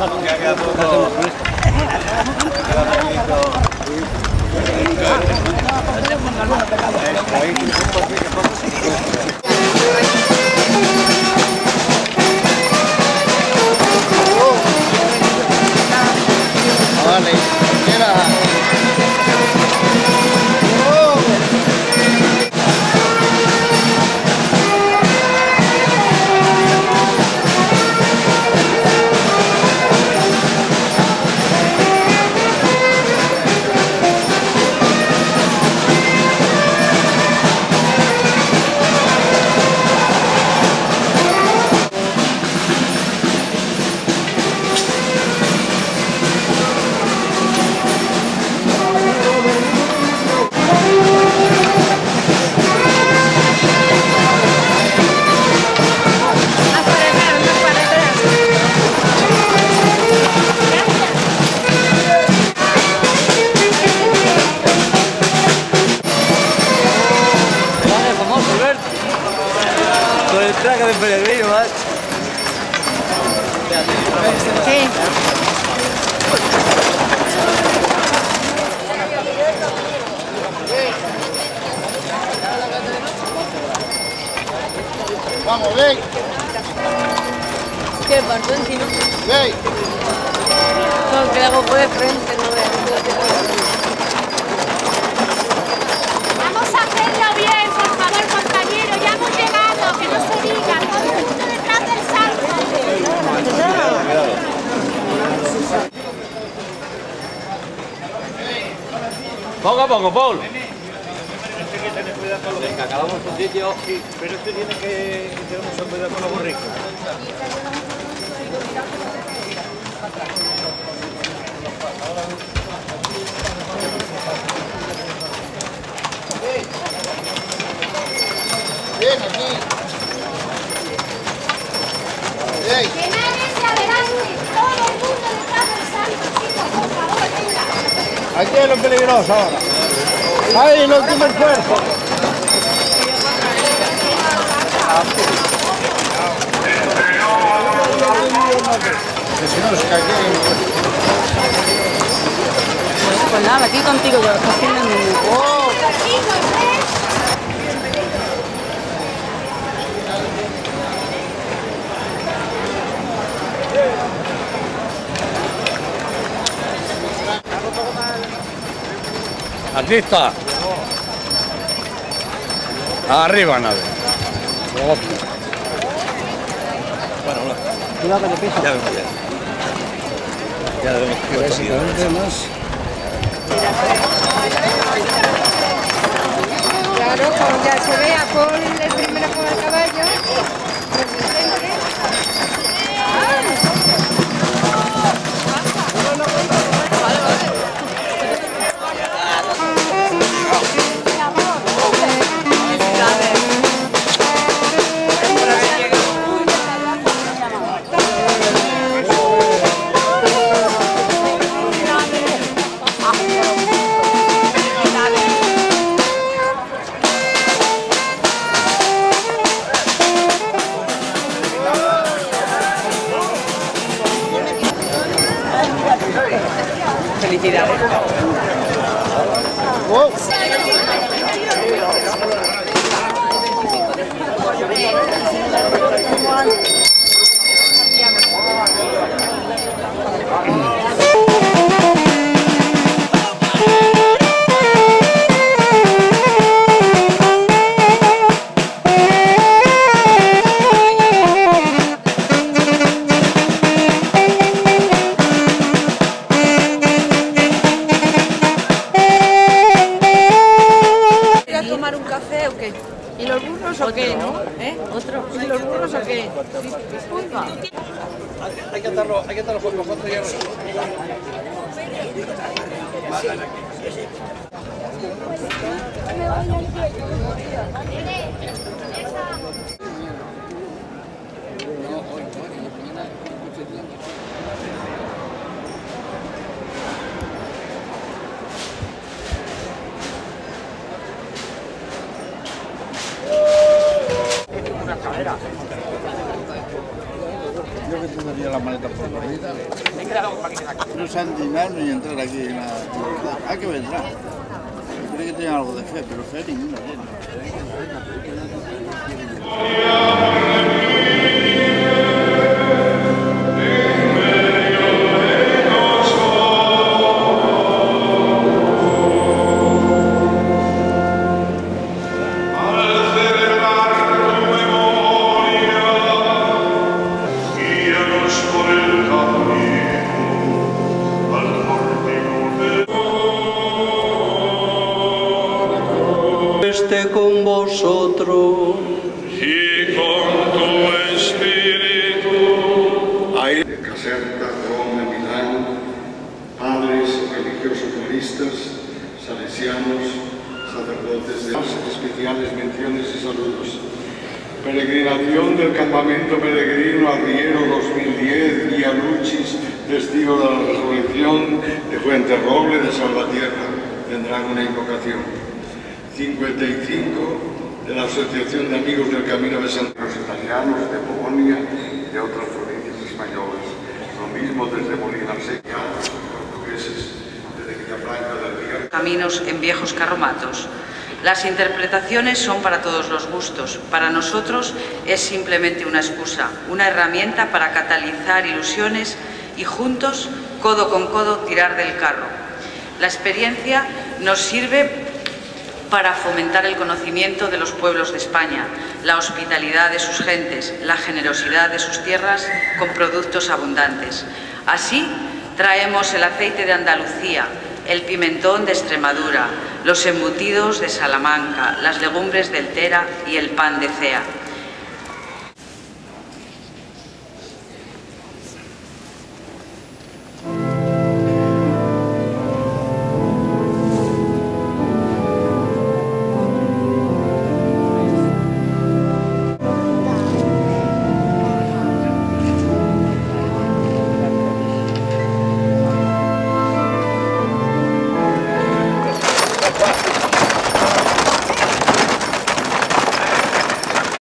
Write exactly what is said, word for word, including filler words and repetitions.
Vale, mira. Con el traje de peregrino, macho. Sí. Vamos, ven. ¿Qué parto encima? Ven. No, que la hago de frente, no veas. Vamos a hacerlo bien, por favor, compañero. Ya hemos llegado, que no se diga. Todo el mundo detrás del salto. Poco a poco, Paul. Venga, acabamos su sitio. Sí, pero este tiene que tener mucho cuidado con los borricos. Ven aquí. Ven. Que nadie se adelante. Todo el mundo detrás del salto, chicos, por favor, venga. Aquí es lo peligroso ahora. Ahí el último esfuerzo. Que si no se cae. Pues nada, aquí contigo, que lo estás haciendo el niño. ¡Oh! Aquí está. Arriba, nave. Bueno, hola. Cuidado que te pisa. Ya vemos ya. Ya vemos que Claro, como ya se ve a Paul el primero con el caballo. Felicidades. ¡Oh! ¿Y los burros o qué, no? ¿Eh? ¿Otro? ¿Y los burros o qué? Oiga. Hay que atarlo, hay que atarlo por cuatro hierros. Yo que tengo ya la maleta por perdida. No se han dignado ni entrar aquí. Nada. Hay que vendrá. Creo que tienen algo de fe, pero fe ninguna tiene. Esté con vosotros y con tu espíritu. De Caserta, Roma, Milán, padres, religiosos maristas, salesianos, sacerdotes de las especiales menciones y saludos. Peregrinación del campamento peregrino Arriero dos mil diez, Guía Luchis, testigo de la resurrección de Fuenterroble de Salvatierra, tendrán una invocación. cincuenta y cinco de la Asociación de Amigos del Camino de Santiago, los italianos de Polonia y de otras provincias españolas, lo mismo desde Molina Seca, los portugueses desde Villafranca del Río. Caminos en viejos carromatos. Las interpretaciones son para todos los gustos. Para nosotros es simplemente una excusa, una herramienta para catalizar ilusiones y juntos, codo con codo, tirar del carro. La experiencia nos sirve para fomentar el conocimiento de los pueblos de España, la hospitalidad de sus gentes, la generosidad de sus tierras con productos abundantes. Así, traemos el aceite de Andalucía, el pimentón de Extremadura, los embutidos de Salamanca, las legumbres del Tera y el pan de Cea.